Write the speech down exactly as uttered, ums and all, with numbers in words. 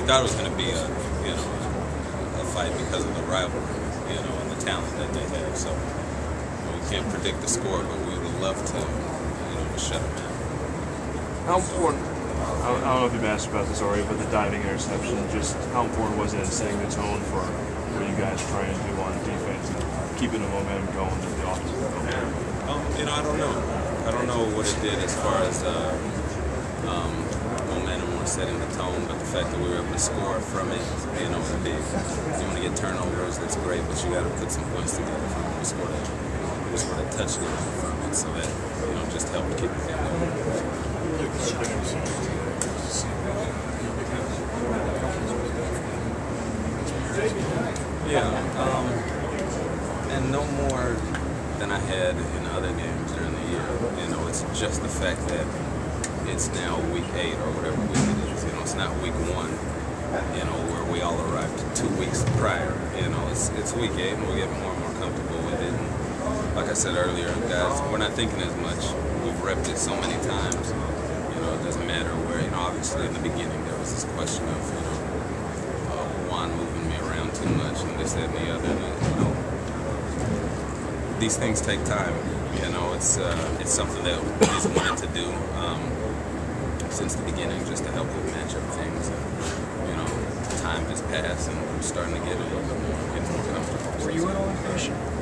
thought it was going to be a, you know, a fight because of the rivalry, you know, and the talent that they have. So you know, we can't predict the score, but we would love to, you know, to shut them down. How important? I don't, I don't know if you've asked about this already, but the diving interception. Just how important was it in setting the tone for what you guys are trying to do on defense and keeping the momentum going that the offense is going? Um, you know, I don't know. I don't know what it did as far as uh, um, momentum or setting the tone, but the fact that we were able to score from it, you know, is big. You want to get turnovers, that's great, but you got to put some points together from it. We scored a, we scored a touchdown from it, so that, you know, just helped keep it going. Yeah, um, and no more than I had in other games during the year. You know, it's just the fact that it's now week eight or whatever week it is. You know, it's not week one, you know, where we all arrived two weeks prior. You know, it's it's week eight and we get more and more comfortable with it. And like I said earlier, guys, we're not thinking as much. We've repped it so many times. You know, it doesn't matter where, you know, obviously in the beginning there was this question of, you know, uh, Juan moving me around too much and this, that, and the other. And, you know, these things take time. You know, it's uh, it's something that he's wanted to do um, since the beginning, just to help with matchup things. And, you know, time has passed and we're starting to get a little bit more, get more comfortable. Were you at all impatient?